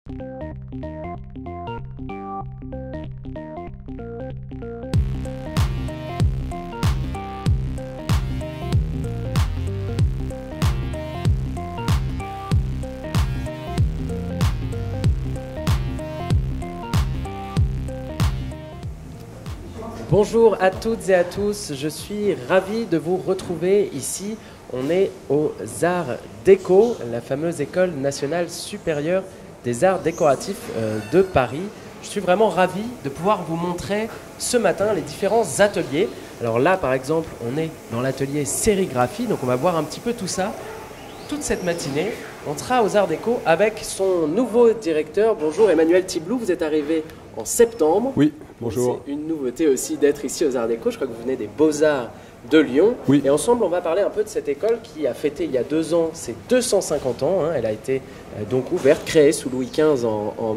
Bonjour à toutes et à tous, je suis ravi de vous retrouver ici. On est aux Arts Déco, la fameuse École nationale supérieure des arts décoratifs de Paris. Je suis vraiment ravi de pouvoir vous montrer ce matin les différents ateliers. Alors là, par exemple, on est dans l'atelier sérigraphie, donc on va voir un petit peu tout ça. Toute cette matinée, on sera aux Arts Déco avec son nouveau directeur. Bonjour Emmanuel Thiblou, vous êtes arrivé en septembre. Oui, bonjour. C'est une nouveauté aussi d'être ici aux Arts Déco. Je crois que vous venez des Beaux-Arts de Lyon. Oui. Et ensemble, on va parler un peu de cette école qui a fêté il y a 2 ans ses 250 ans. Elle a été donc ouverte, créée sous Louis XV en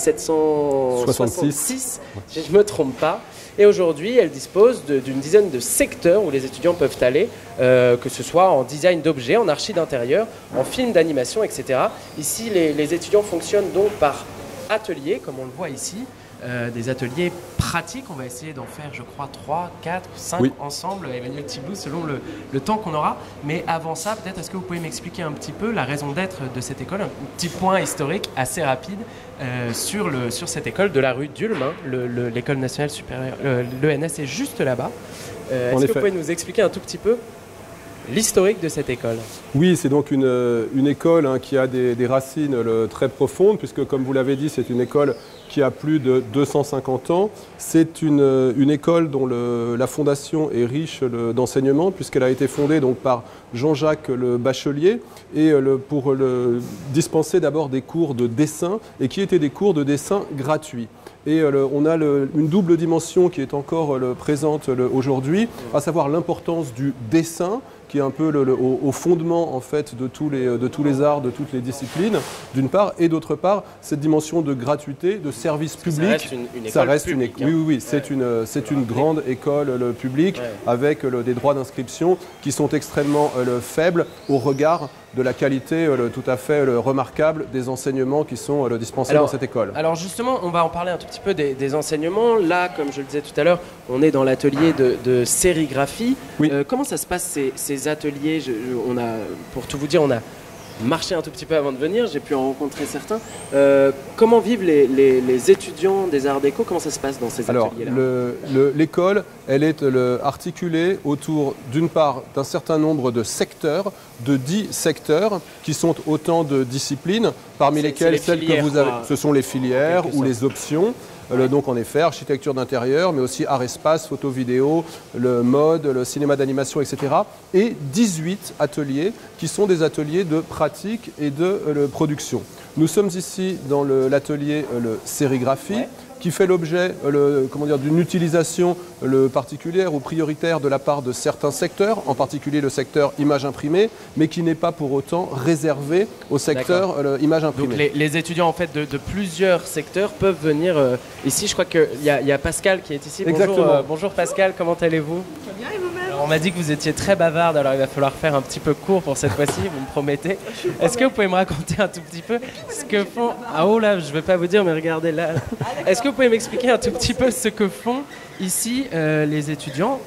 1766, si je ne me trompe pas. Et aujourd'hui, elle dispose d'une dizaine de secteurs où les étudiants peuvent aller, que ce soit en design d'objets, en archi d'intérieur, en film d'animation, etc. Ici, les étudiants fonctionnent donc par ateliers, comme on le voit ici. Des ateliers pratiques, on va essayer d'en faire je crois 3, 4, 5 ensemble, Emmanuel Thiblou, selon le temps qu'on aura. Mais avant ça, peut-être est-ce que vous pouvez m'expliquer un petit peu la raison d'être de cette école, un petit point historique assez rapide sur cette école de la rue d'Ulm, l'école nationale supérieure, l'ENS est juste là-bas. Est-ce que vous pouvez nous expliquer un tout petit peu l'historique de cette école? Oui, c'est donc une école qui a des racines très profondes, puisque comme vous l'avez dit, c'est une école qui a plus de 250 ans. C'est une école dont la fondation est riche d'enseignement, puisqu'elle a été fondée donc, par Jean-Jacques le Bachelier, et pour dispenser d'abord des cours de dessin, et qui étaient des cours de dessin gratuits. Et on a une double dimension qui est encore présente aujourd'hui, à savoir l'importance du dessin, qui est un peu au fondement en fait de tous les arts, de toutes les disciplines, d'une part, et d'autre part, cette dimension de gratuité, de service public. Ça reste une école publique. Oui, c'est une grande école publique avec des droits d'inscription qui sont extrêmement faibles au regard de la qualité tout à fait remarquable des enseignements qui sont dispensés dans cette école. Alors justement, on va en parler un tout petit peu des enseignements. Là, comme je le disais tout à l'heure, on est dans l'atelier de sérigraphie. Oui. Comment ça se passe ces ateliers? Pour tout vous dire, on a marché un tout petit peu avant de venir, j'ai pu en rencontrer certains. Comment vivent les étudiants des Arts Déco? Comment ça se passe dans ces ateliers-là? L'école, elle est articulée autour, d'une part, d'un certain nombre de secteurs, de 10 secteurs, qui sont autant de disciplines, parmi lesquelles celles que vous avez, ce sont les filières ou les options. Donc en effet, architecture d'intérieur, mais aussi art espace, photo vidéo, le mode, le cinéma d'animation, etc. Et 18 ateliers qui sont des ateliers de pratique et de production. Nous sommes ici dans l'atelier sérigraphie, qui fait l'objet d'une utilisation particulière ou prioritaire de la part de certains secteurs, en particulier le secteur image imprimée, mais qui n'est pas pour autant réservé au secteur image imprimée. Donc les étudiants en fait, de plusieurs secteurs peuvent venir ici. Je crois qu'il y a Pascal qui est ici. Bonjour, bonjour Pascal, comment allez-vous? Très bien, et vous-même? On m'a dit que vous étiez très bavarde, alors il va falloir faire un petit peu court pour cette fois-ci, vous me promettez. Est-ce que vous pouvez me raconter un tout petit peu ce que font... Ah oh là, je ne vais pas vous dire, mais regardez là. Est-ce que vous pouvez m'expliquer un tout petit peu ce que font ici les étudiants?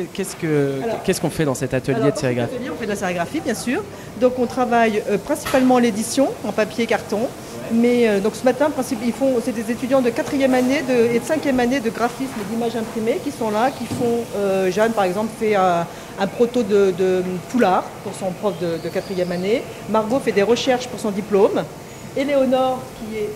Qu'est-ce qu'on fait dans cet atelier de sérigraphie? On fait de la sérigraphie, bien sûr. Donc on travaille principalement l'édition en papier et carton. Mais donc ce matin, c'est des étudiants de 4e année et de 5e année de graphisme et d'image imprimée qui sont là, qui font... Jeanne, par exemple, fait un proto de foulard pour son prof de 4e année. Margot fait des recherches pour son diplôme. Éléonore, qui est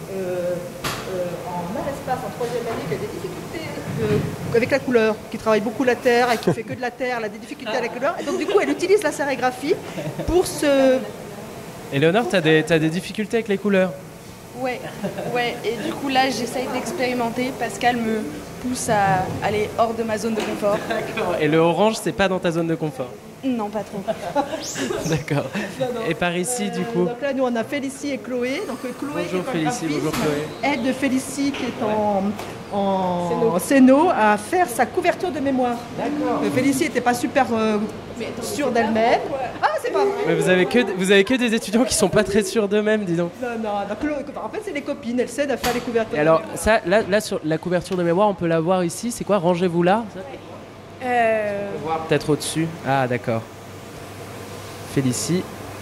en art espace en 3e année, qui a des difficultés avec la couleur, qui travaille beaucoup la terre et qui fait que de la terre, elle a des difficultés avec la couleur. Et donc du coup, elle utilise la sérigraphie pour se... Éléonore, tu as des difficultés avec les couleurs? Ouais, et du coup là j'essaye d'expérimenter. Pascal me pousse à aller hors de ma zone de confort. D'accord. Et le orange, c'est pas dans ta zone de confort? Non, pas trop. D'accord. Et par ici, du coup? Donc là, nous, on a Félicie et Chloé. Donc Chloé, Bonjour Félicie, bonjour Chloé. aide Félicie qui est en Céno à faire sa couverture de mémoire. D'accord. Félicie n'était pas super sûre d'elle-même. Ah, c'est pas vrai. Mais vous avez que des étudiants qui sont pas très sûrs d'eux-mêmes, dis donc. Non, Chloé, en fait, c'est les copines. Elles s'aident à faire les couvertures. Et alors, ça, là, sur la couverture de mémoire, on peut la voir ici. C'est quoi? Rangez-vous là. Voir peut-être au-dessus. Ah, d'accord. Félicie.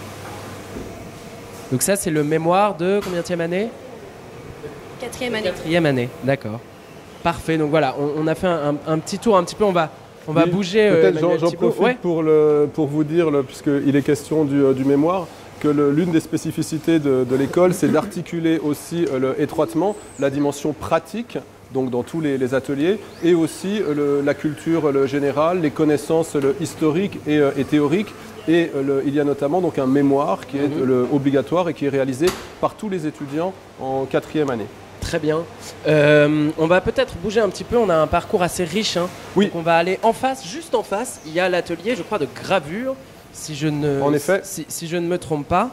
Donc ça, c'est le mémoire de combienième année? 4e année. 4e année, d'accord. Parfait, donc voilà, on a fait un petit tour, un petit peu, on va bouger. Peut-être j'en profite pour vous dire, puisqu'il est question du mémoire, que l'une des spécificités de l'école, c'est d'articuler aussi étroitement la dimension pratique, donc dans tous les ateliers, et aussi la culture générale, les connaissances historiques et théoriques. Et il y a notamment donc un mémoire qui est obligatoire et qui est réalisé par tous les étudiants en 4e année. Très bien. On va peut-être bouger un petit peu, on a un parcours assez riche. Hein. Oui. Donc on va aller en face, juste en face, il y a l'atelier, je crois, de gravure. Si je ne, en effet. Si je ne me trompe pas.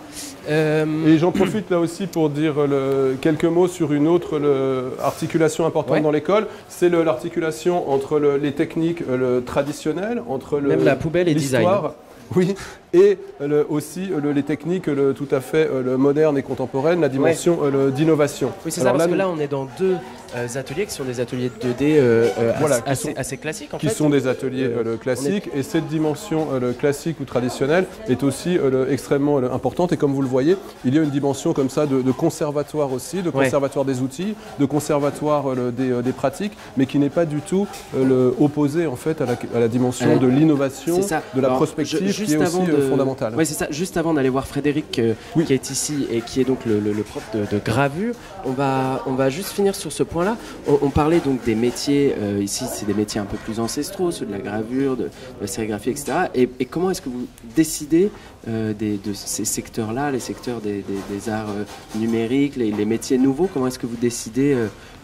Et j'en profite là aussi pour dire quelques mots sur une autre articulation importante dans l'école. C'est l'articulation entre les techniques traditionnelles, entre même la poubelle et design. Oui, et aussi les techniques tout à fait modernes et contemporaines, la dimension d'innovation. Oui, c'est ça, parce que là, on est dans deux ateliers qui sont des ateliers 2D assez classiques. En fait. Qui sont des ateliers classiques, et cette dimension classique ou traditionnelle est aussi extrêmement importante. Et comme vous le voyez, il y a une dimension comme ça de conservatoire aussi, de conservatoire des outils, de conservatoire des pratiques, mais qui n'est pas du tout opposée en fait à la dimension de l'innovation, de la prospective, qui est aussi fondamentale. Oui, c'est ça. Juste avant d'aller voir Frédéric, qui est ici et qui est donc le prof de gravure, on va juste finir sur ce point. On parlait donc des métiers, ici c'est des métiers un peu plus ancestraux, ceux de la gravure, de la sérigraphie, etc. Et comment est-ce que vous décidez de ces secteurs-là, les secteurs des arts numériques, les métiers nouveaux, comment est-ce que vous décidez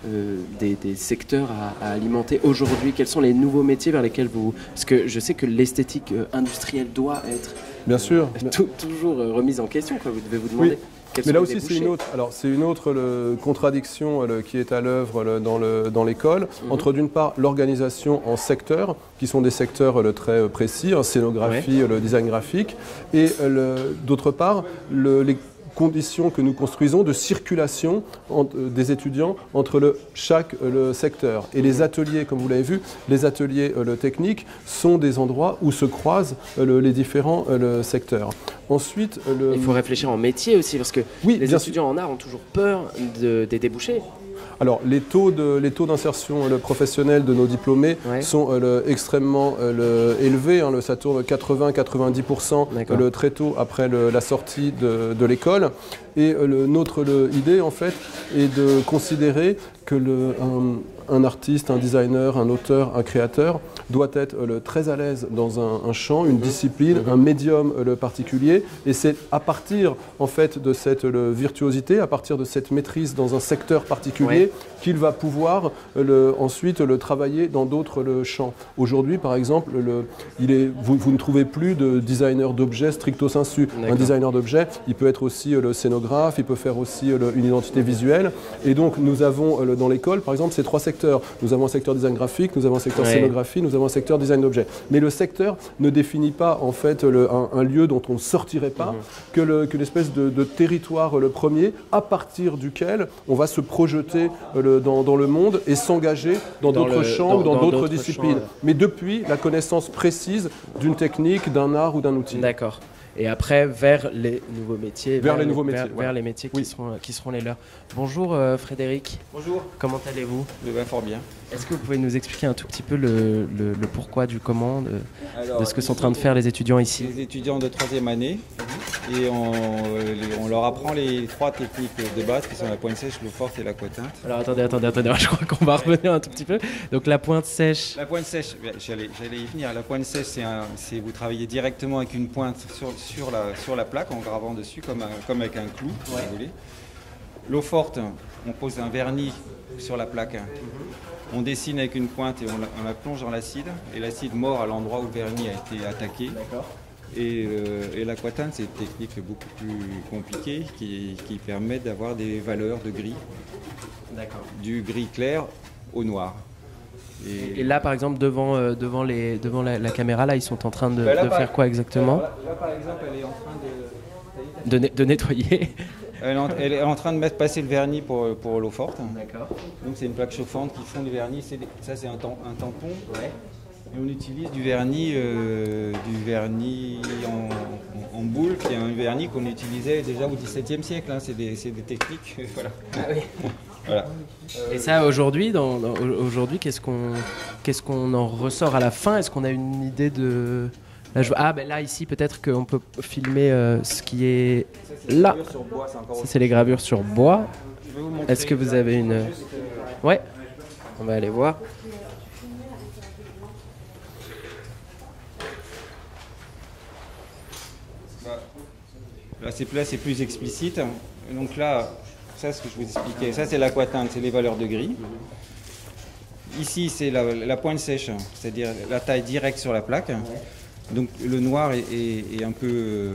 des secteurs à alimenter aujourd'hui? Quels sont les nouveaux métiers vers lesquels vous... Parce que je sais que l'esthétique industrielle doit être bien sûr toujours remise en question, quoi. Vous devez vous demander... Oui. Mais là aussi, c'est une autre contradiction qui est à l'œuvre dans l'école, entre d'une part l'organisation en secteurs, qui sont des secteurs très précis, scénographie, le design graphique, et d'autre part les conditions que nous construisons de circulation des étudiants entre chaque secteur. Et les ateliers, comme vous l'avez vu, les ateliers techniques sont des endroits où se croisent les différents secteurs. Ensuite, il faut réfléchir en métier aussi, parce que les étudiants en art ont toujours peur des débouchés. Alors, les taux d'insertion professionnelle de nos diplômés sont extrêmement élevés. Ça tourne 80-90% très tôt après la sortie de l'école. Et notre idée, en fait, est de considérer que un artiste, un designer, un auteur, un créateur doit être très à l'aise dans un champ, une discipline, un médium particulier. Et c'est à partir en fait de cette virtuosité, à partir de cette maîtrise dans un secteur particulier qu'il va pouvoir ensuite travailler dans d'autres champs. Aujourd'hui, par exemple, vous ne trouvez plus de designer d'objets stricto sensu. Un designer d'objets, il peut être aussi le scénographe, il peut faire aussi une identité visuelle. Et donc nous avons dans l'école, par exemple, ces trois secteurs. Nous avons un secteur design graphique, nous avons un secteur scénographie, nous avons un secteur design d'objets. Mais le secteur ne définit pas en fait un lieu dont on ne sortirait pas, que l'espèce de territoire premier à partir duquel on va se projeter dans le monde et s'engager dans d'autres champs, dans d'autres disciplines. Mais depuis la connaissance précise d'une technique, d'un art ou d'un outil. D'accord. Et après, vers les nouveaux métiers. Vers les métiers qui seront les leurs. Bonjour Frédéric. Bonjour. Comment allez-vous? Je vais fort bien. Est-ce que vous pouvez nous expliquer un tout petit peu le pourquoi du comment de ce que sont en train de faire les étudiants ici? Les étudiants de 3e année. Et on leur apprend les 3 techniques de base qui sont la pointe sèche, l'eau forte et la coteinte. Alors attendez, je crois qu'on va revenir un tout petit peu. Donc la pointe sèche. La pointe sèche, j'allais y venir. La pointe sèche, c'est vous travaillez directement avec une pointe sur la plaque en gravant dessus comme avec un clou, si vous voulez. L'eau forte, on pose un vernis sur la plaque On dessine avec une pointe et on la plonge dans l'acide. Et l'acide mord à l'endroit où le vernis a été attaqué. Et l'aquatinte, c'est une technique beaucoup plus compliquée qui permet d'avoir des valeurs de gris. Du gris clair au noir. Et là, par exemple, devant la caméra, là, ils sont en train de faire quoi exactement ? Là, par exemple, elle est en train de nettoyer. Elle est en train de passer le vernis pour l'eau forte. D'accord. Donc c'est une plaque chauffante qui fond le vernis. Ça c'est un tampon. Ouais. Et on utilise du vernis en boule, qui est un vernis qu'on utilisait déjà au XVIIe siècle. Hein. C'est des techniques. Voilà. Ah oui. Voilà. Et ça, aujourd'hui, aujourd'hui, qu'est-ce qu'on en ressort à la fin ? Est-ce qu'on a une idée de... Là, ici, peut-être qu'on peut filmer ce qui est là. Ça, c'est les gravures sur bois. Est-ce que vous avez une... Ouais, on va aller voir. Là, c'est plus explicite. Donc là, ça, ce que je vous expliquais, ça, c'est l'aquatinte, c'est les valeurs de gris. Ici, c'est la pointe sèche, c'est-à-dire la taille directe sur la plaque. Donc le noir est un peu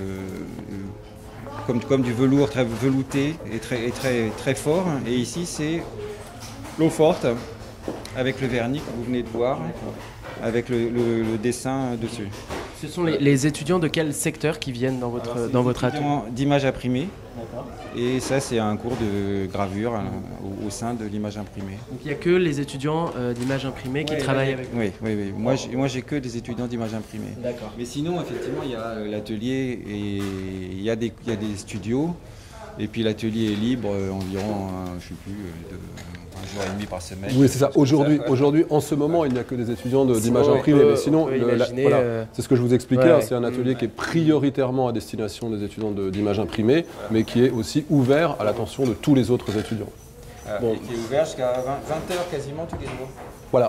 comme du velours très velouté et très fort. Et ici, c'est l'eau forte avec le vernis que vous venez de voir, avec le dessin dessus. Ce sont les étudiants de quel secteur qui viennent dans votre atelier ? D'image imprimée. Et ça, c'est un cours de gravure au sein de l'image imprimée. Donc il n'y a que les étudiants d'image imprimée qui travaillent avec vous ? Oui. Moi, j'ai que des étudiants d'image imprimée. D'accord. Mais sinon, effectivement, il y a l'atelier et il y a des studios. Et puis l'atelier est libre environ, je ne sais plus, un jour et demi par semaine. Oui, c'est ça. Aujourd'hui, en ce moment, il n'y a que des étudiants d'image imprimée. Mais sinon, c'est ce que je vous expliquais. Hein, c'est un atelier qui est prioritairement à destination des étudiants d'image imprimée, mais qui est aussi ouvert à l'attention de tous les autres étudiants. Et qui est ouvert jusqu'à 20h quasiment tous les jours. Voilà.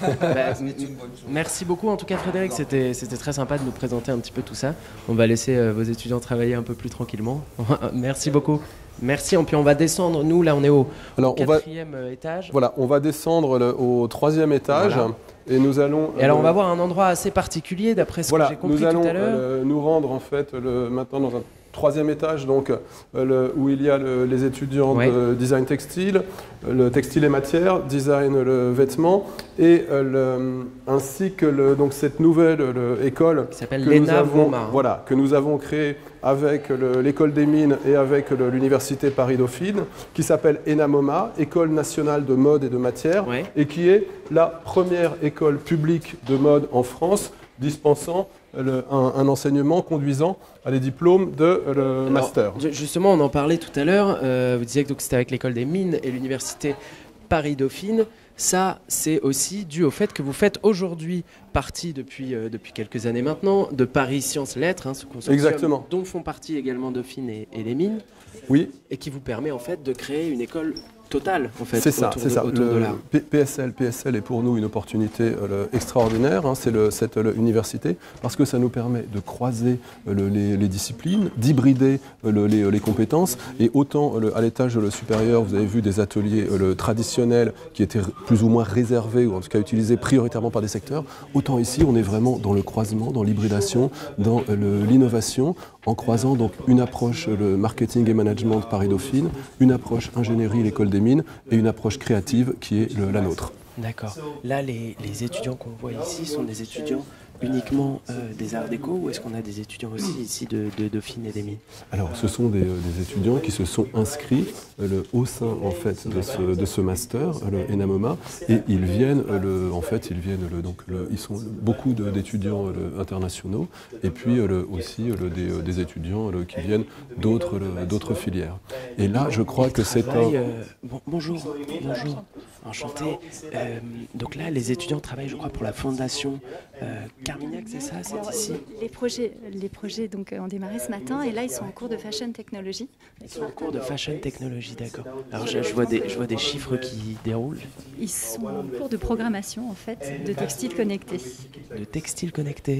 Merci beaucoup en tout cas Frédéric, c'était très sympa de nous présenter un petit peu tout ça. On va laisser vos étudiants travailler un peu plus tranquillement. Merci beaucoup. Merci, et puis on va descendre, nous là on est au 4e étage. Voilà, on va descendre au 3e étage. Voilà. Et nous allons... Et alors on va voir un endroit assez particulier d'après ce que j'ai compris tout à l'heure. Nous allons nous rendre en fait maintenant dans un 3e étage donc, où il y a les étudiants de design textile, le textile et matière, design le vêtement, et ainsi que donc cette nouvelle école qui s'appelle l'ENA-MoMA. Voilà, que nous avons créée avec l'école des mines et avec l'université Paris-Dauphine, qui s'appelle ENA-MoMA, École nationale de mode et de matière, et qui est la première école publique de mode en France dispensant un enseignement conduisant à des diplômes de master. Justement, on en parlait tout à l'heure, vous disiez que c'était avec l'école des mines et l'université Paris-Dauphine. Ça, c'est aussi dû au fait que vous faites aujourd'hui partie, depuis quelques années maintenant, de Paris Sciences Lettres, ce consortium dont font partie également Dauphine et les mines, et qui vous permet en fait de créer une école totale en fait, autour de l'art. PSL est pour nous une opportunité extraordinaire, c'est cette université, parce que ça nous permet de croiser les disciplines, d'hybrider les compétences, et autant à l'étage supérieur, vous avez vu des ateliers traditionnels qui étaient plus ou moins réservés, ou en tout cas utilisés prioritairement par des secteurs, autant ici on est vraiment dans le croisement, dans l'hybridation, dans l'innovation, en croisant donc une approche le marketing et management de Paris-Dauphine, une approche ingénierie, l'école des mines, et une approche créative qui est la nôtre. D'accord. Là, les étudiants qu'on voit ici sont des étudiants uniquement des arts déco, ou est-ce qu'on a des étudiants aussi ici de Dauphine et des mines ? Alors, ce sont des étudiants qui se sont inscrits au sein en fait de ce master, le ENA-MoMA, et ils viennent ils sont beaucoup d'étudiants internationaux, et puis aussi des étudiants qui viennent d'autres filières. Et là, je crois que c'est bonjour, enchanté. Donc là, les étudiants travaillent, je crois, pour la fondation Carmignac, c'est ça, c'est ici. Les projets donc, ont démarré ce matin, et là, ils sont en cours de Fashion Technology. Ils sont en cours de Fashion Technology, d'accord. Alors, je vois des chiffres qui déroulent. Ils sont en cours de programmation, en fait, de textiles connectés. De textiles connectés.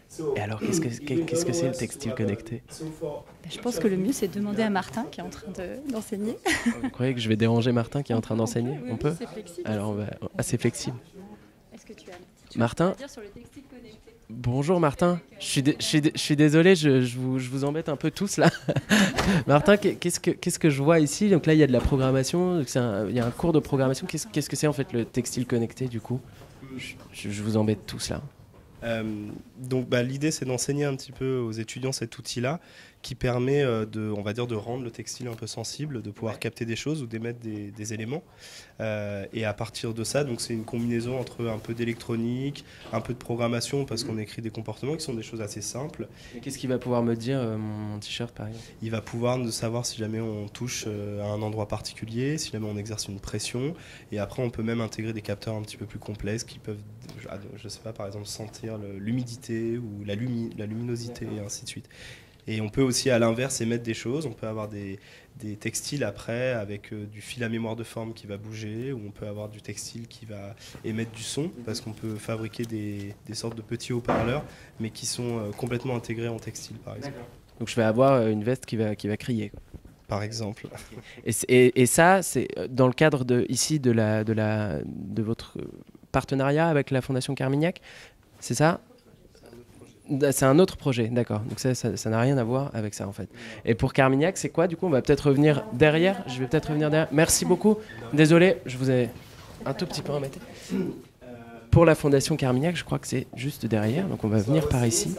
Et alors, qu'est-ce que c'est le textile connecté? Je pense que le mieux, c'est de demander à Martin qui est en train d'enseigner. Vous croyez que je vais déranger Martin qui est en train d'enseigner? On peut? C'est flexible. Alors, c'est flexible. Est-ce que tu as Martin? à dire sur le textile connecté? Bonjour Martin, je suis désolé, je vous embête un peu tous là. Martin, qu'est-ce que je vois ici? Donc là, il y a de la programmation, il y a un cours de programmation. Qu'est-ce que c'est en fait le textile connecté du coup? Je vous embête tous là. Donc l'idée c'est d'enseigner un petit peu aux étudiants cet outil-là qui permet on va dire, de rendre le textile un peu sensible, de pouvoir capter des choses ou d'émettre des éléments. Et à partir de ça, donc c'est une combinaison entre un peu d'électronique, un peu de programmation parce qu'on écrit des comportements qui sont des choses assez simples. Et qu'est-ce qu'il va pouvoir me dire mon t-shirt par exemple? Il va pouvoir nous savoir si jamais on touche à un endroit particulier, si jamais on exerce une pression. Et après on peut même intégrer des capteurs un petit peu plus complexes qui peuvent, je sais pas, par exemple sentir l'humidité ou la luminosité et ainsi de suite. Et on peut aussi à l'inverse émettre des choses, on peut avoir des textiles après avec du fil à mémoire de forme qui va bouger, ou on peut avoir du textile qui va émettre du son, parce qu'on peut fabriquer des sortes de petits haut-parleurs, mais qui sont complètement intégrés en textile par exemple. Donc je vais avoir une veste qui va crier, quoi. Par exemple. Et ça, c'est dans le cadre de votre partenariat avec la Fondation Carmignac, c'est ça? C'est un autre projet, d'accord. Donc ça n'a rien à voir avec ça en fait. Et pour Carmignac, c'est quoi du coup? On va peut-être revenir derrière. Je vais peut-être revenir derrière. Merci beaucoup. Désolé, je vous ai un tout petit peu embêté. Pour la Fondation Carmignac, je crois que c'est juste derrière. Donc on va venir par ici.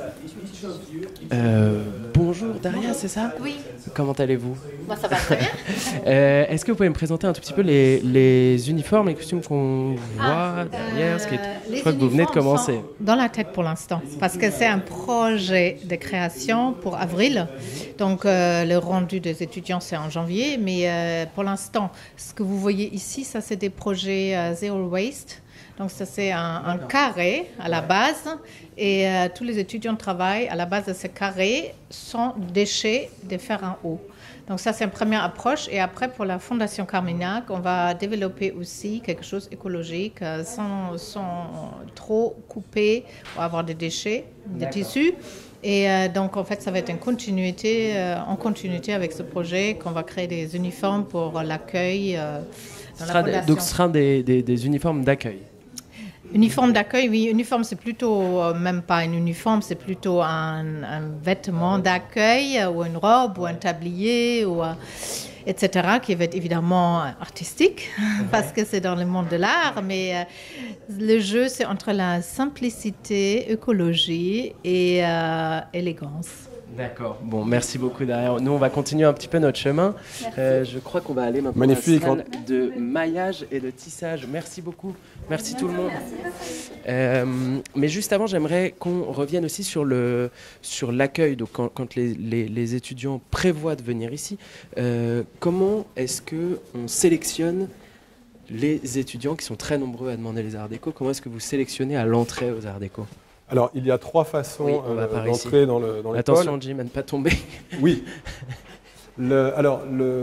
Bonjour Daria, c'est ça? Oui. Comment allez-vous? Moi, ça va très bien. Est-ce que vous pouvez me présenter un tout petit peu les uniformes, les costumes qu'on voit derrière? Je crois que vous venez de commencer. Dans la tête pour l'instant, parce que c'est un projet de création pour avril. Donc le rendu des étudiants, c'est en janvier. Mais pour l'instant, ce que vous voyez ici, ça c'est des projets Zero Waste. Donc ça c'est un carré à la base et tous les étudiants travaillent à la base de ce carré sans déchets de fer en haut. Donc ça c'est une première approche et après pour la Fondation Carmignac, on va développer aussi quelque chose écologique sans trop couper ou avoir des déchets, des tissus. Et donc en fait ça va être en continuité avec ce projet qu'on va créer des uniformes pour l'accueil dans la Fondation. Donc ce sera des uniformes d'accueil. Uniforme d'accueil, oui. Uniforme, c'est plutôt, même pas un uniforme, c'est plutôt un vêtement d'accueil ou une robe ou un tablier, etc., qui va être évidemment artistique, parce que c'est dans le monde de l'art, mais le jeu, c'est entre la simplicité, écologie et élégance. D'accord. Bon, merci beaucoup derrière. Nous, on va continuer un petit peu notre chemin. Je crois qu'on va aller maintenant à la salle de maillage et de tissage. Merci beaucoup. Merci tout le monde. Mais juste avant, j'aimerais qu'on revienne aussi sur l'accueil. Donc, quand les étudiants prévoient de venir ici, comment est-ce qu'on sélectionne les étudiants qui sont très nombreux à demander les arts déco? Comment est-ce que vous sélectionnez à l'entrée aux arts déco? Alors, il y a 3 façons d'entrer dans l'école. Attention, Jim, à ne pas tomber. Oui. La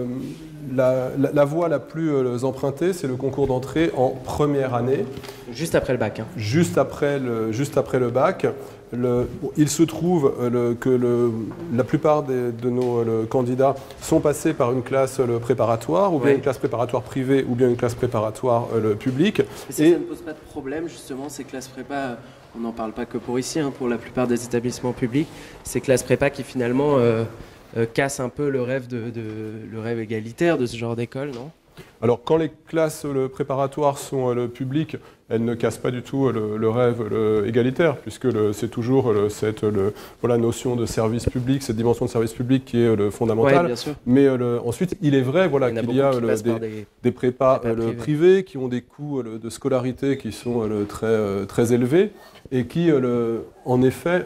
voie la plus empruntée, c'est le concours d'entrée en première année. Juste après le bac. Hein. Juste après le bac. Il se trouve que la plupart de nos candidats sont passés par une classe préparatoire, ou bien une classe préparatoire privée, ou bien une classe préparatoire publique. Ça ne pose pas de problème, justement, ces classes prépa. On n'en parle pas que pour ici, hein, pour la plupart des établissements publics. Ces classes prépa qui finalement cassent un peu le rêve égalitaire de ce genre d'école, non? Alors quand les classes préparatoires sont publiques, elles ne cassent pas du tout le rêve égalitaire, puisque c'est toujours cette notion de service public, cette dimension de service public qui est fondamentale. Ouais, bien sûr. Mais ensuite, il est vrai qu'il y a des prépas privés qui ont des coûts de scolarité qui sont très élevés et qui, en effet,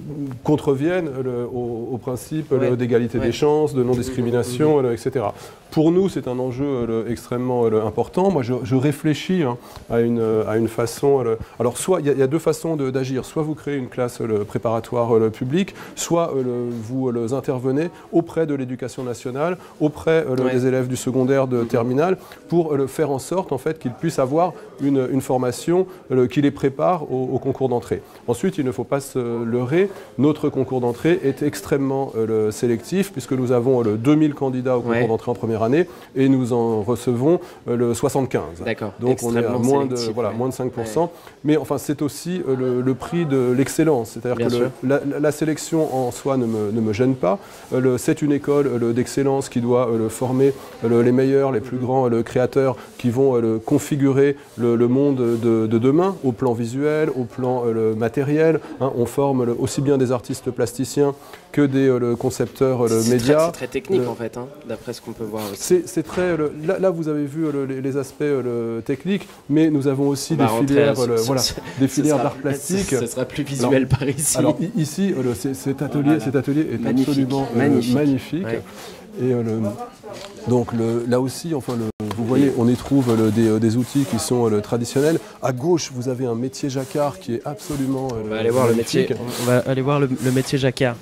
contreviennent au principe d'égalité des chances, de non-discrimination, etc. Pour nous, c'est un enjeu extrêmement important. Moi, je réfléchis à une façon... alors, soit il y a deux façons d'agir. Soit vous créez une classe préparatoire publique, soit vous intervenez auprès de l'éducation nationale, auprès des élèves du secondaire de terminale, pour faire en sorte en fait, qu'ils puissent avoir une formation qui les prépare au concours d'entrée. Ensuite, il ne faut pas se leurrer, notre concours d'entrée est extrêmement sélectif, puisque nous avons 2000 candidats au concours d'entrée en première année, et nous en recevons 75. D'accord. Donc on est à moins de 5%. Ouais. Mais enfin, c'est aussi le prix de l'excellence. C'est-à-dire que la sélection en soi ne me gêne pas. C'est une école d'excellence qui doit former les meilleurs, les plus grands créateurs qui vont configurer le monde de demain, au plan visuel, au plan matériel. On forme aussi bien des artistes plasticiens que des concepteurs médias. C'est très technique en fait, d'après ce qu'on peut voir aussi. C'est très, là, vous avez vu les aspects techniques, mais nous avons aussi des filières, des filières d'art plastique. Ce sera plus visuel par ici. Alors ici, cet atelier est absolument magnifique. Ouais. Et donc là aussi, enfin, vous voyez, on y trouve des outils qui sont traditionnels. À gauche, vous avez un métier jacquard qui est absolument on va aller voir le métier. On va aller voir le métier jacquard.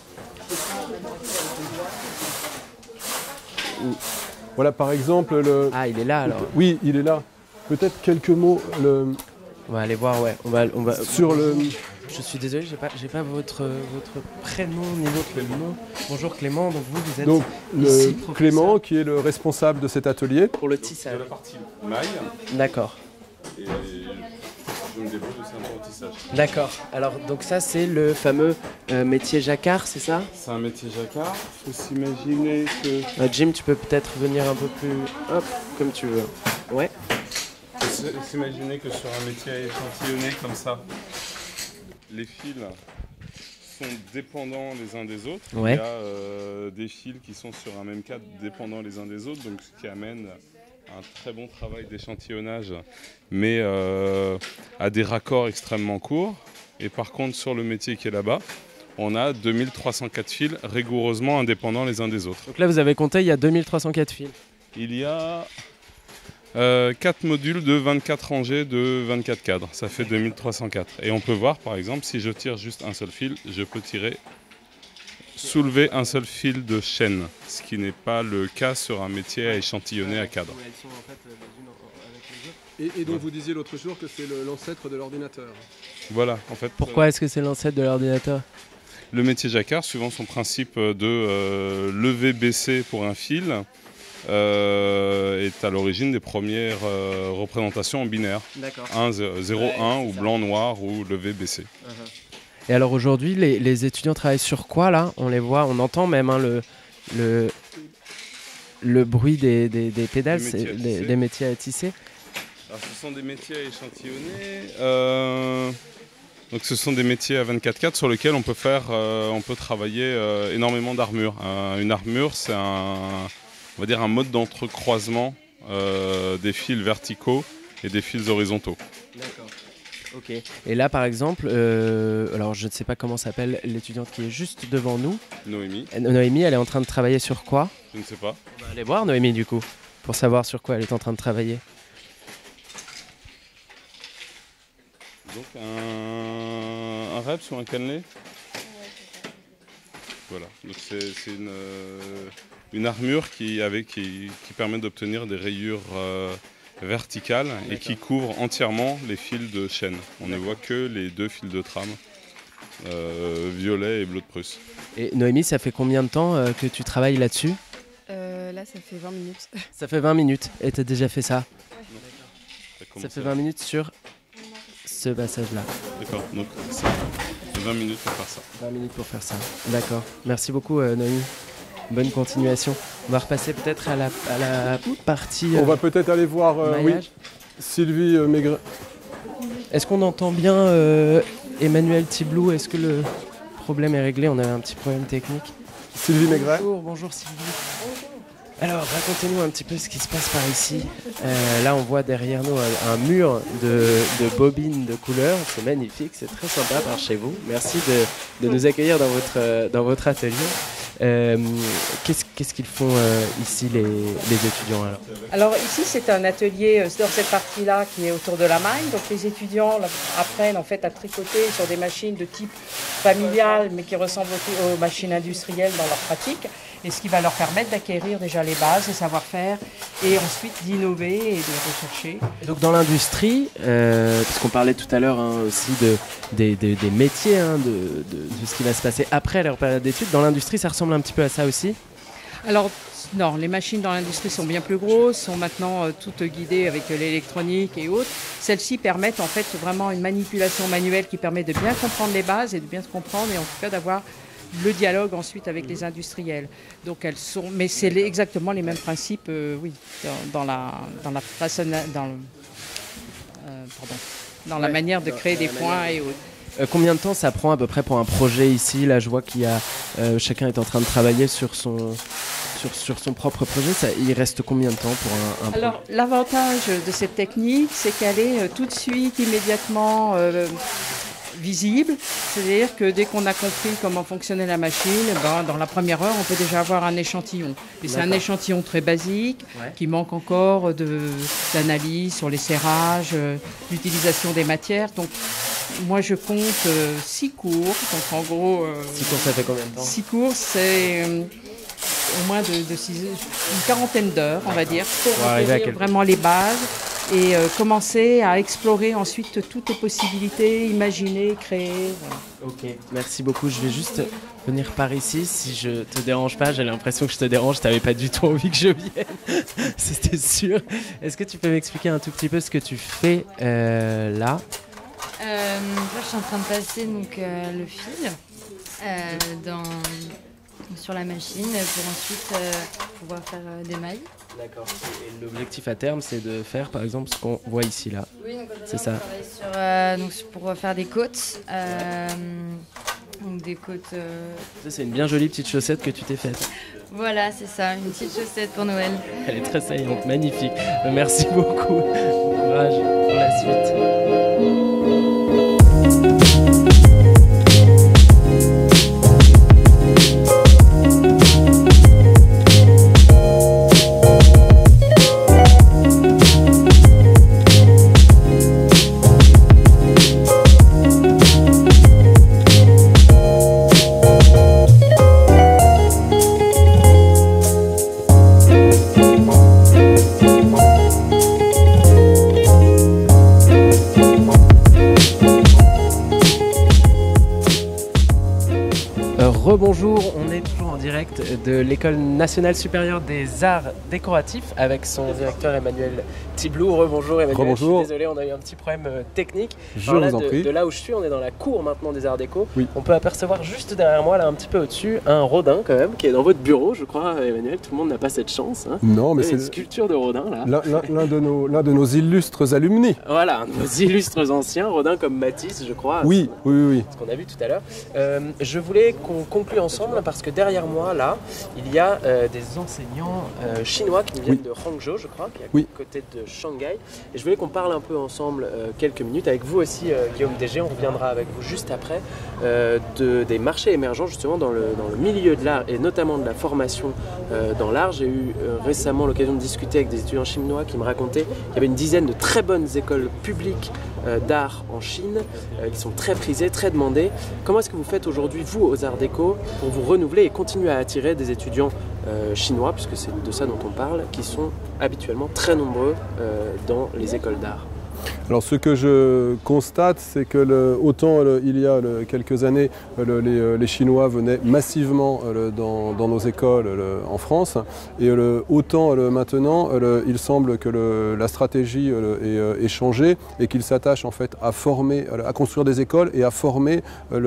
Voilà, par exemple... Ah, il est là, alors. Oui, il est là. Peut-être quelques mots... On va aller voir, ouais. On va... Sur le... Je suis désolé, j'ai pas votre prénom ni votre nom. Bonjour Clément, donc vous êtes donc, ici, Clément, qui est le responsable de cet atelier. Pour le tissage. De la partie maille. D'accord. Et je me débrouille aussi un peu au tissage. D'accord. Alors, donc ça, c'est le fameux métier jacquard, c'est ça? C'est un métier jacquard. Il faut s'imaginer que... Jim, tu peux peut-être venir un peu plus... Hop, comme tu veux. Ouais. Il faut s'imaginer que sur un métier échantillonné comme ça, les fils sont dépendants les uns des autres. Ouais. Il y a des fils qui sont sur un même cadre dépendants les uns des autres, donc ce qui amène un très bon travail d'échantillonnage, mais à des raccords extrêmement courts. Et par contre, sur le métier qui est là-bas, on a 2304 fils rigoureusement indépendants les uns des autres. Donc là, vous avez compté, il y a 2304 fils. Il y a 4 modules de 24 rangées de 24 cadres, ça fait 2304. Et on peut voir par exemple, si je tire juste un seul fil, je peux soulever un seul fil de chaîne, ce qui n'est pas le cas sur un métier à échantillonner à cadre. Et donc vous disiez l'autre jour que c'est l'ancêtre de l'ordinateur. Voilà, en fait. Pourquoi est-ce que c'est l'ancêtre de l'ordinateur? Le métier jacquard, suivant son principe de lever-baisser pour un fil, est à l'origine des premières représentations en binaire. 1, 0, 1 ou blanc-noir ou levé-baissé. Et alors aujourd'hui, les étudiants travaillent sur quoi là? On les voit, on entend même le bruit des pédales, des métiers à tisser. Alors, ce sont des métiers à échantillonner. Donc ce sont des métiers à 24 cadres sur lesquels on peut travailler énormément d'armures. Une armure, c'est on va dire un mode d'entrecroisement des fils verticaux et des fils horizontaux. D'accord. Ok. Et là, par exemple, alors je ne sais pas comment s'appelle l'étudiante qui est juste devant nous. Noémie. Noémie, elle est en train de travailler sur quoi? Je ne sais pas. On va aller voir Noémie du coup, pour savoir sur quoi elle est en train de travailler. Donc un reps ou un cannelé. Voilà, donc c'est une armure qui permet d'obtenir des rayures verticales et qui couvre entièrement les fils de chaîne. On ne voit que les deux fils de trame, violet et bleu de Prusse. Et Noémie, ça fait combien de temps que tu travailles là-dessus? Là, ça fait 20 minutes. Ça fait 20 minutes et tu as déjà fait ça? Ouais. Ça fait 20 minutes sur ce passage-là. D'accord, donc c'est 20 minutes pour faire ça. 20 minutes pour faire ça, d'accord. Merci beaucoup Noémie. Bonne continuation. On va repasser peut-être à la partie... On va peut-être aller voir Sylvie Maigret. Est-ce qu'on entend bien Emmanuel Thiblou? Est-ce que le problème est réglé? On avait un petit problème technique. Sylvie Maigret. Bonjour Sylvie. Alors, racontez-nous un petit peu ce qui se passe par ici. Là, on voit derrière nous un mur de bobines de couleurs. C'est magnifique, c'est très sympa par chez vous. Merci de nous accueillir dans votre atelier. Qu'est-ce qu'ils font ici les étudiants alors ici c'est un atelier dans cette partie-là qui est autour de la maille. Donc les étudiants apprennent en fait à tricoter sur des machines de type familial mais qui ressemblent aux machines industrielles dans leur pratique. Et ce qui va leur permettre d'acquérir déjà les bases, les savoir-faire, et ensuite d'innover et de rechercher. Donc dans l'industrie, parce qu'on parlait tout à l'heure aussi des métiers, de ce qui va se passer après leur période d'études, dans l'industrie ça ressemble un petit peu à ça aussi? Alors non, les machines dans l'industrie sont bien plus grosses, sont maintenant toutes guidées avec l'électronique et autres. Celles-ci permettent en fait vraiment une manipulation manuelle qui permet de bien comprendre les bases et de bien se comprendre et en tout cas d'avoir le dialogue ensuite avec les industriels. Donc elles sont, mais c'est exactement les mêmes principes, oui, dans la manière de créer des points et autres. Combien de temps ça prend à peu près pour un projet ici? Là, je vois qu'il y a chacun est en train de travailler sur son propre projet. Il reste combien de temps pour un projet? Alors l'avantage de cette technique, c'est qu'elle est tout de suite, immédiatement visible, c'est-à-dire que dès qu'on a compris comment fonctionnait la machine, dans la première heure, on peut déjà avoir un échantillon. Et c'est un échantillon très basique, qui manque encore d'analyse sur les serrages, l'utilisation des matières. Donc, moi, je compte 6 cours. Donc, en gros... 6 cours, ça fait combien de temps? 6 cours, c'est au moins une quarantaine d'heures, on va dire, pour acquérir vraiment les bases. Et commencer à explorer ensuite toutes les possibilités, imaginer, créer. Voilà. Ok, merci beaucoup. Je vais juste venir par ici. Si je te dérange pas, j'ai l'impression que je te dérange. Je t'avais pas du tout envie que je vienne. C'était sûr. Est-ce que tu peux m'expliquer un tout petit peu ce que tu fais là? Là, je suis en train de passer le fil sur la machine pour ensuite pouvoir faire des mailles. D'accord. Et l'objectif à terme, c'est de faire, par exemple, ce qu'on voit ici, là. Oui, donc c'est ça. On travaille pour faire des côtes. Donc des côtes... Ça, c'est une bien jolie petite chaussette que tu t'es faite. Voilà, c'est ça, une petite chaussette pour Noël. Elle est très saillante, magnifique. Merci beaucoup. Bon courage pour la suite. Rebonjour, on est toujours en direct de l'École nationale supérieure des arts décoratifs avec son directeur Emmanuel Thiblou. Rebonjour Emmanuel, Rebonjour. Je suis désolé, on a eu un petit problème technique. Je vous en prie. De là où je suis, on est dans la cour maintenant des arts déco. Oui. On peut apercevoir juste derrière moi, là un petit peu au-dessus, un Rodin quand même, qui est dans votre bureau, je crois Emmanuel, tout le monde n'a pas cette chance. Hein. Non, mais c'est une sculpture de Rodin là. L'un de nos illustres alumni. Voilà, nos illustres anciens, Rodin comme Matisse, je crois. Oui. Ce qu'on a vu tout à l'heure. Je voulais qu'on conclue ensemble parce que derrière moi, là, il y a des enseignants chinois qui viennent de Hangzhou, je crois, qui est à côté de Shanghai. Et je voulais qu'on parle un peu ensemble quelques minutes avec vous aussi, Guillaume Dégé. On reviendra avec vous juste après des marchés émergents justement dans le milieu de l'art et notamment de la formation dans l'art. J'ai eu récemment l'occasion de discuter avec des étudiants chinois qui me racontaient qu'il y avait une dizaine de très bonnes écoles publiques d'art en Chine qui sont très prisées, très demandées. Comment est-ce que vous faites aujourd'hui, vous, aux Arts Déco, pour vous renouveler et continuer à attirer des étudiants chinois, puisque c'est de ça dont on parle, qui sont habituellement très nombreux dans les écoles d'art? Alors ce que je constate, c'est que autant il y a quelques années, les Chinois venaient massivement dans nos écoles en France, et autant maintenant, il semble que la stratégie est changée et qu'ils s'attachent en fait à former, à construire des écoles et à former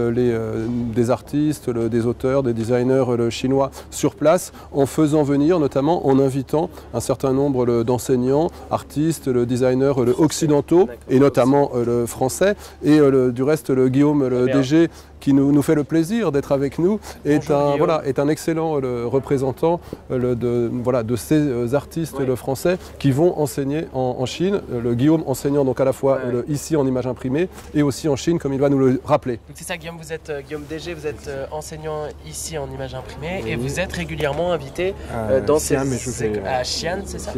des artistes, des auteurs, des designers chinois sur place, en faisant venir, notamment en invitant un certain nombre d'enseignants, artistes, designers occidentaux, et notamment le français, et du reste le Guillaume Dégé, qui nous fait le plaisir d'être avec nous, est un excellent représentant de ces artistes français qui vont enseigner en Chine. Guillaume enseignant donc à la fois ici en image imprimée et aussi en Chine, comme il va nous le rappeler. C'est ça, Guillaume, vous êtes Guillaume Dégé, vous êtes enseignant ici en image imprimée et vous êtes régulièrement invité dans ces à Xi'an, c'est ça?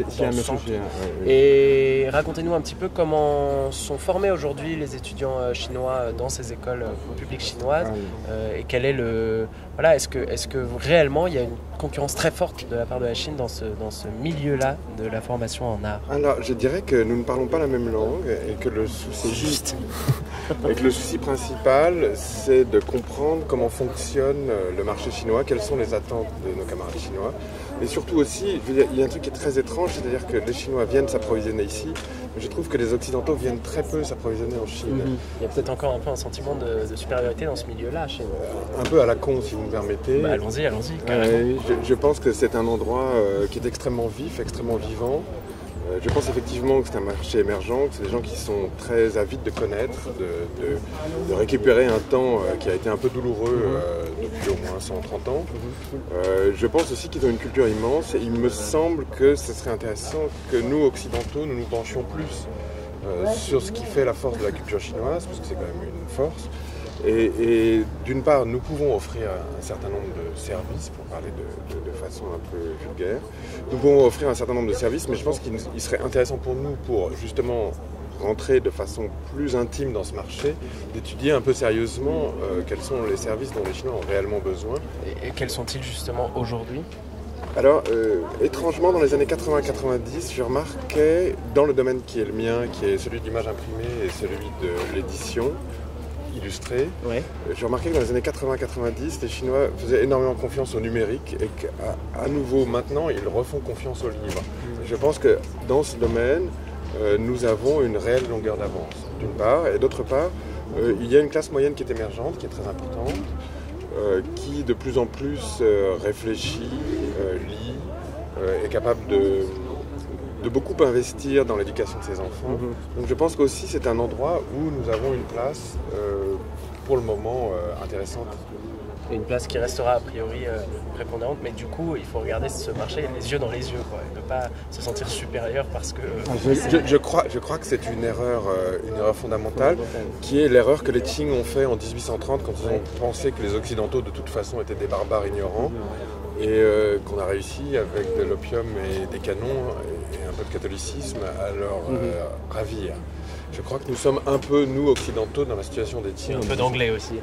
Et racontez-nous un petit peu comment sont formés aujourd'hui les étudiants chinois dans ces écoles publiques chinoises et quel est le... Voilà, est-ce que réellement il y a une concurrence très forte de la part de la Chine dans ce milieu-là de la formation en art? Alors, je dirais que nous ne parlons pas la même langue et que le souci principal, c'est de comprendre comment fonctionne le marché chinois, quelles sont les attentes de nos camarades chinois. Et surtout aussi, il y a un truc qui est très étrange, c'est-à-dire que les Chinois viennent s'approvisionner ici, mais je trouve que les Occidentaux viennent très peu s'approvisionner en Chine. Il y a peut-être encore un peu un sentiment de supériorité dans ce milieu-là chez nous. Un peu à la con, si vous me permettez. Bah, allons-y. Je pense que c'est un endroit qui est extrêmement vif, extrêmement vivant. Je pense effectivement que c'est un marché émergent, que c'est des gens qui sont très avides de connaître, de récupérer un temps qui a été un peu douloureux depuis au moins 130 ans. Je pense aussi qu'ils ont une culture immense et il me semble que ce serait intéressant que nous, occidentaux, nous nous penchions plus sur ce qui fait la force de la culture chinoise, parce que c'est quand même une force. Et d'une part, nous pouvons offrir un certain nombre de services, pour parler de façon un peu vulgaire. Nous pouvons offrir un certain nombre de services, mais je pense qu'il serait intéressant pour nous, pour justement rentrer de façon plus intime dans ce marché, d'étudier un peu sérieusement quels sont les services dont les Chinois ont réellement besoin. Et quels sont-ils justement aujourd'hui ? Alors, étrangement, dans les années 80-90, je remarquais, dans le domaine qui est le mien, qui est celui de l'image imprimée et celui de l'édition illustrée, j'ai remarqué que dans les années 80-90, les Chinois faisaient énormément confiance au numérique et qu'à nouveau, maintenant, ils refont confiance au livre. Je pense que dans ce domaine, nous avons une réelle longueur d'avance, d'une part, et d'autre part, il y a une classe moyenne qui est émergente, qui est très importante, qui de plus en plus réfléchit, lit, est capable de beaucoup investir dans l'éducation de ses enfants. Donc je pense qu'aussi c'est un endroit où nous avons une place pour le moment intéressante. Et une place qui restera a priori prépondérante, mais du coup il faut regarder ce marché les yeux dans les yeux, quoi, et ne pas se sentir supérieur parce que... Je crois que c'est une erreur fondamentale, qui est l'erreur que les Qing ont fait en 1830 quand ils ont pensé que les Occidentaux de toute façon étaient des barbares ignorants, et qu'on a réussi avec de l'opium et des canons et un peu de catholicisme à leur ravir. Je crois que nous sommes un peu, nous, occidentaux, dans la situation des Qing. Un peu d'anglais aussi.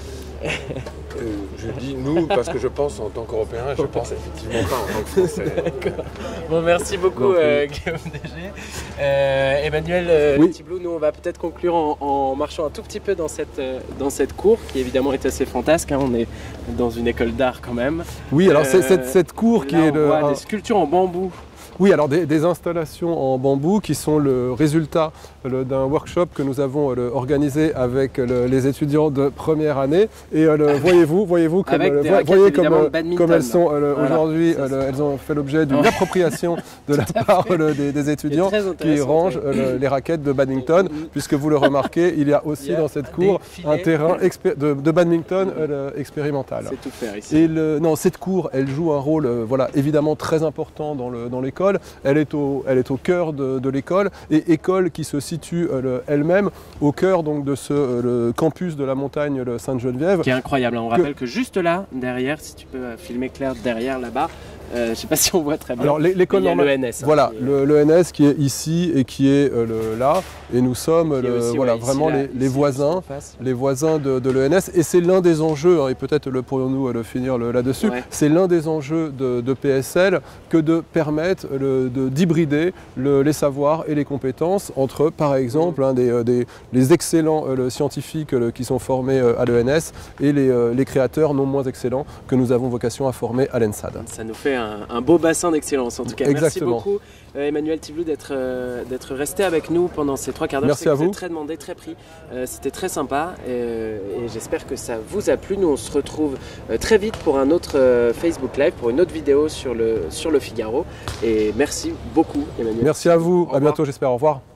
Je dis nous parce que je pense en tant qu'Européen, je pense effectivement pas en tant que Français. D'accord. Bon, merci beaucoup Guillaume Dégé. Emmanuel Thiblou, nous on va peut-être conclure en marchant un tout petit peu dans cette cour qui évidemment est assez fantasque, hein. On est dans une école d'art quand même. Oui, alors cette cour là, qui est... On voit des sculptures en bambou. Oui, alors des installations en bambou qui sont le résultat d'un workshop que nous avons organisé avec les étudiants de première année. Et voyez-vous comme elles sont aujourd'hui, elles ont fait l'objet d'une appropriation de la part des étudiants qui rangent les raquettes de badminton, puisque vous le remarquez, il y a aussi dans cette cour un terrain de badminton expérimental. C'est tout faire ici. Et cette cour, elle joue un rôle évidemment très important dans l'école. Elle est au cœur de l'école, et école qui se situe elle-même au cœur donc de le campus de la montagne Sainte-Geneviève. Qui est incroyable, on rappelle que juste là, derrière, si tu peux filmer Claire, derrière là-bas, je ne sais pas si on voit très bien. Alors l'école normale, l'ENS. Voilà, l'ENS qui est ici et qui est là, et nous sommes vraiment les voisins de l'ENS, et c'est l'un des enjeux, et peut-être pourrions-nous le finir là-dessus, c'est l'un des enjeux de PSL que de permettre d'hybrider les savoirs et les compétences entre, par exemple, les excellents scientifiques qui sont formés à l'ENS et les créateurs non moins excellents que nous avons vocation à former à l'ENSAD. Ça nous fait un beau bassin d'excellence en tout cas. Exactement. Merci beaucoup Emmanuel Thiblou d'être resté avec nous pendant ces 3 quarts d'heure. Merci à vous. Vous êtes très demandé, très pris. C'était très sympa et j'espère que ça vous a plu. Nous on se retrouve très vite pour un autre Facebook Live, pour une autre vidéo sur le Figaro. Et merci beaucoup Emmanuel. Merci à vous, à bientôt j'espère, au revoir.